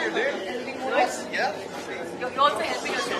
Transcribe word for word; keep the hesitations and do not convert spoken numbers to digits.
dude. Helping more. Nice. Yeah. You're you're also helping us.